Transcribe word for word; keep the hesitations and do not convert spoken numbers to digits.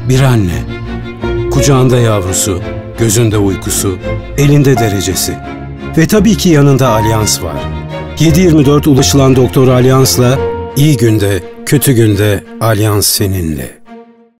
Bir anne, kucağında yavrusu, gözünde uykusu, elinde derecesi ve tabii ki yanında Alyans var. yedi yirmi dört ulaşılan Doktor Alyans'la iyi günde, kötü günde Alyans seninle.